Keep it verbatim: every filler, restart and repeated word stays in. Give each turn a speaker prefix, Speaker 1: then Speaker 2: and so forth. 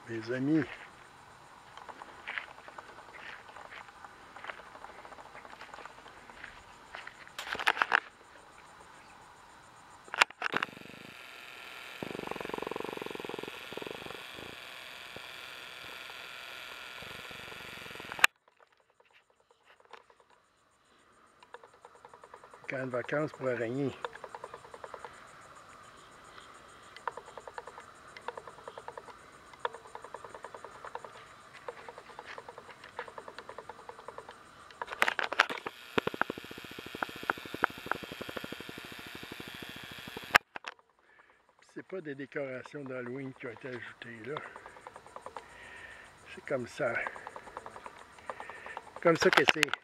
Speaker 1: mes amis. Camp de vacances pour araignées. C'est pas des décorations d'Halloween qui ont été ajoutées là. C'est comme ça. Comme ça que c'est.